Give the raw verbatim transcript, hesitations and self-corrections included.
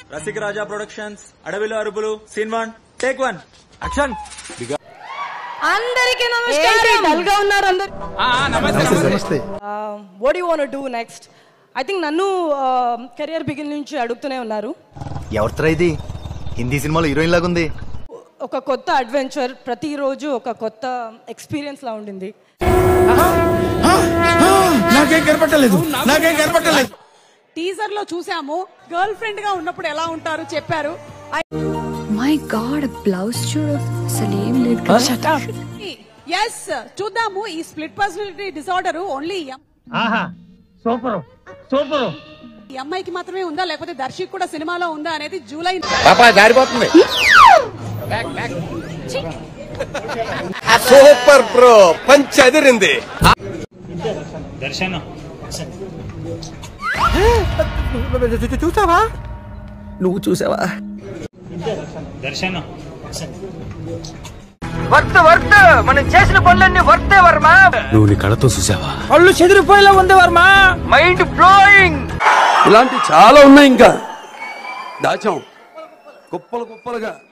రసిక రాజా productions, అడవిలో అరుపులు, scene one, take one, action. అందరికీ నమస్కారం. డల్గా ఉన్నారు అందరూ. నమస్తే. What you want to do next? I think నన్ను కెరియర్ బిగిన్ నుంచి అడుగుతూనే ఉన్నారు. ఎవరితో ఇది? హిందీ సినిమాలో హీరోయిన్ లాగా ఉంది. ఒక కొత్త అడ్వెంచర్, ప్రతిరోజు ఒక కొత్త ఎక్స్పీరియన్స్ లా ఉండింది. నాకేం కనపట్టలేదు నాకేం కనపట్టలేదు టీజర్ లో చూసాము, గర్ల్ ఫ్రెండ్ గా ఉన్నప్పుడు ఎలా ఉంటారు చెప్పారు. మై గాడ్, బ్లౌజ్ చూడు అసలు ఏం లేదు. ఎస్, చూద్దాము. ఈ split personality disorder only super super ఈ అమ్మాయికి మాత్రమే ఉందా, లేకపోతే దర్శక్ కూడా సినిమాలో ఉందా అనేది జూలై సూపర్ బ్రో, పంచ్ అదిరింది. దర్శనం చూసావా? నువ్వు చూసావా? దర్శనం వర్త్ వర్త్ మనం చేసిన పనులన్నీ వర్తే వర్మ. నువ్వు నీ కళతో చూసావా? పళ్ళు చెదిరిపోయేలా ఉంది వర్మ. Mind blowing. ఇలాంటి చాలా ఉన్నాయి, ఇంకా దాచాం కుప్పలు కుప్పలుగా.